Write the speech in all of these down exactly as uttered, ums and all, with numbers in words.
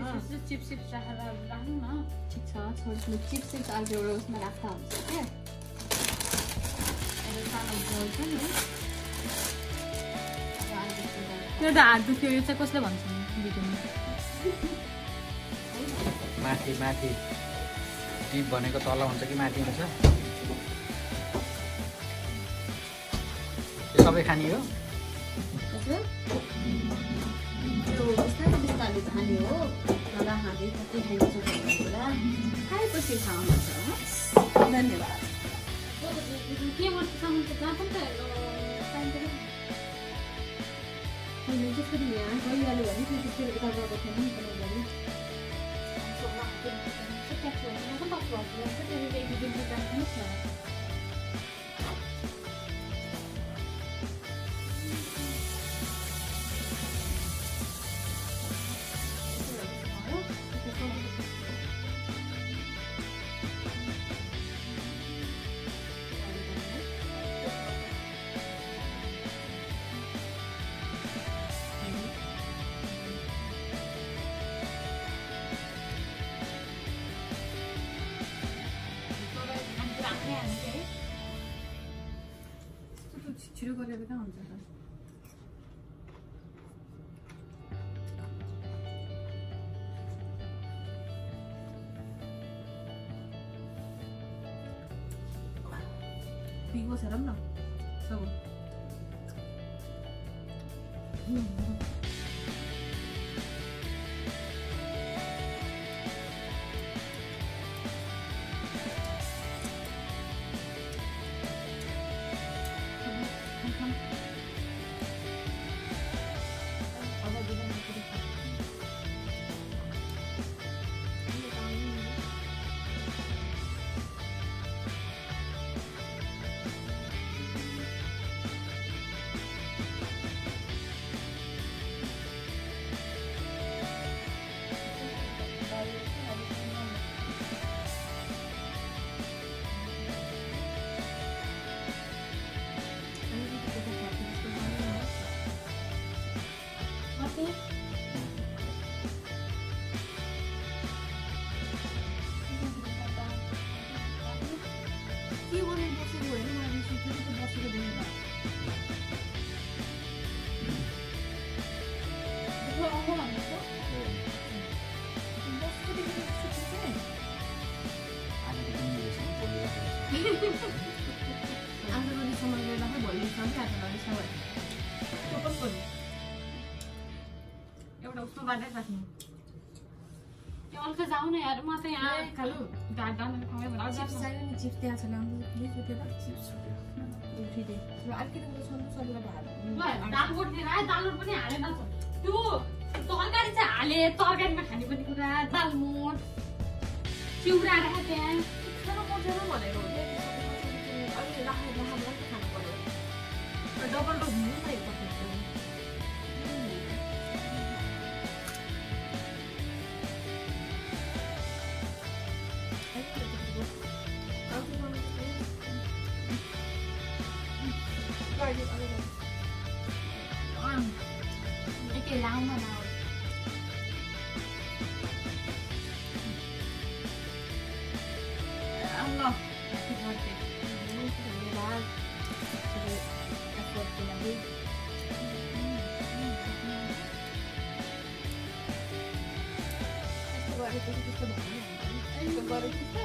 Chips chips राखेर राख्नु न ठिक छ छोड्नु चिप्स चिप्स आज एउटा उसमा राख्दा हुन्छ क्या अहिले सानो बोल छ नि त्यो त हात दुख्यो यो चाहिँ कसले भन्छ भिडियोमा माथि माथि टिप भनेको तल हुन्छ कि माथि हुन्छ यो सबै खाने हो त्यो बिस्तारै बिस्तारै खाने हो नलाहाँदै कति खाइन्छ भन्ने कुरा खाएपछि थाहा हुन्छ धन्यवाद के गर्छ सामान त जहाँ पनि त मैले जसरी यहाँ गइहाल्यो भने त्यसरी उता गएको थिएन नि त मैले छिटो गरेर कहाँ हुन्छ त बिगो छ र न सब एउटा उसमा बाँडेर राख्नु त्यो अलका जाऊ न यार म त यहाँ खालु गाड गाड खाए भने चिप्स चाहियो नि चिप्स त्यहाँ छ ल्याउनु प्लिज उठेर चिप्स उठिदे र अर्कै दिन सोध्नु सजिलो भयो दाल बोट्ने राय दालहरु पनि हालेन त्यो तरकारी चाहिँ हाले तरकारीमा खाने पनि कुरा दाल मोट चिउरा राखे त्यहाँ खानु पर्दैन भनेको हो अलि राखेर राखेर खानु पर्यो डबल डोज हुनु न यो पक्का Cái lau mà nào ông lo thì thôi thì muốn cái này là thì đặt cột thì làm đi cái gọi là cái cái cái bỏng này cái gọi là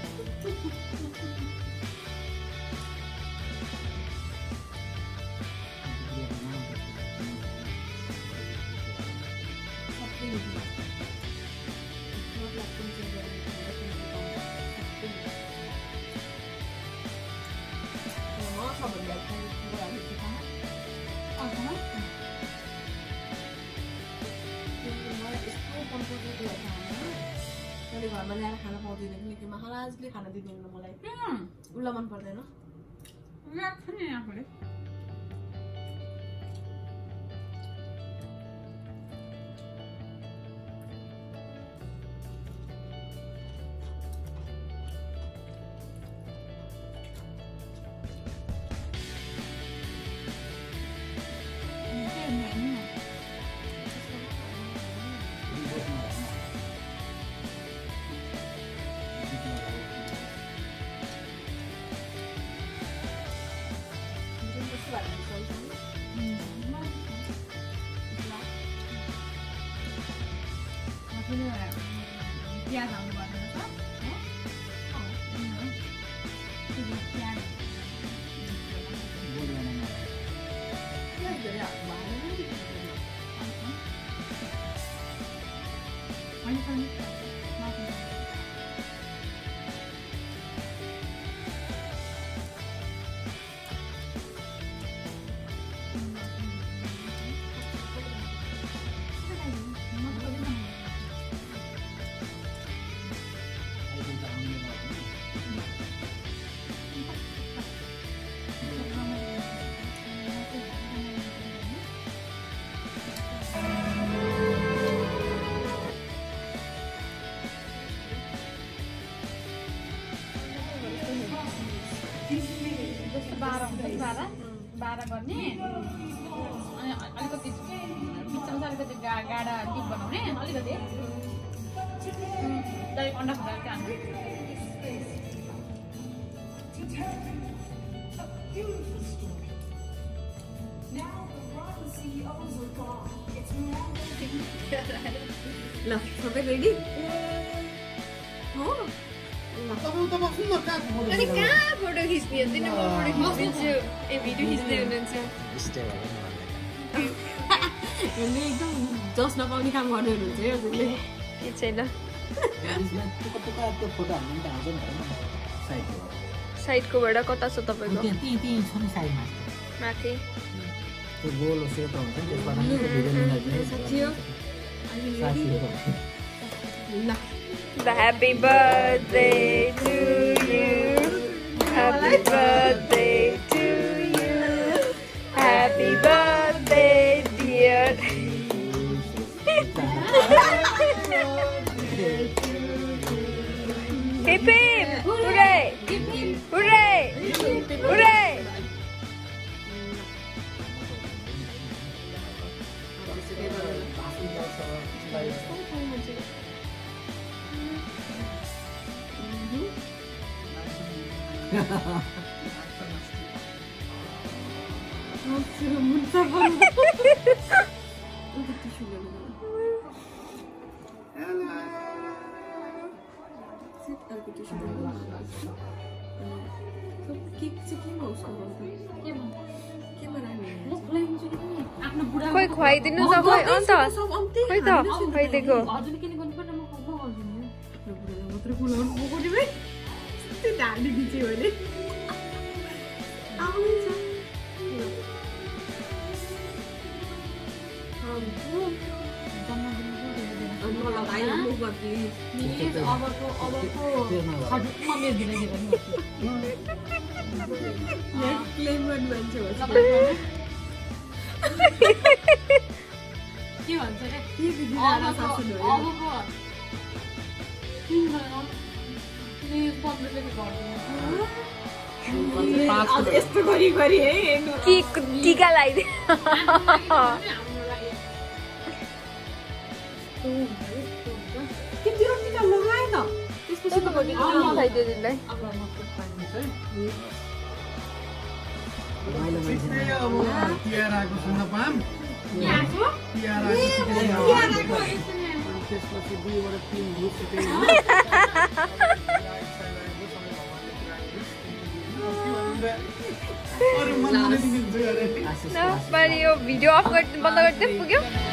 घरमा ल्याएर खाना पाउँदैन किनकि महाराजले खाना दिँदैन मलाई उसलाई मन पर्दैन प्याज हाल्नु पर्दैन त प्याज बाह्र हुन्छ बाह्र बाह्र गर्ने अनि अलिकति बिचमा चाहिँ अलिकति गा गाडा डिप बनाउने अलिकति डाइरेक्ट अन्डा खुवाएर चाहिँ हाल्नु ल सबै रेडी हो अनि कहाँ फोटो खिच्ने हो दिनु म फोटो खिचिदिन्छु ए भिडियो खिच्दै हुनुहुन्छ यसले एकदम जस नपाउने काम गर्ने हुनुहुन्छ है हजुरले के छैन साइडकोबाट कता छ तपाईँको माथि Happy birthday to you. Happy birthday to you. Happy birthday, dear. Hip hip! Hooray! Hooray! Hooray! खोइ खुवाइदिनु त खोइ अन्त खोइ त खुवाइदिएको हजुरले किन गर्नु पर्ने म गर्छु नि मात्र बोलाउनु बोकोटी भाइ त्यो ढाल्ने दिन्छ भने आउँछ अबको अबको हजुरमा मेरो दिँदै क्लेम गर्नु मान्छे हो के भन्छ रे अबको यस्तो गरी गरी है टिका लगाइदिए कितिर टिका लगाए त त्यसपछि त खुवाइदियो तिमीलाई यो भिडियो अफ गर्दै बन्द गर्दै पुग्यो।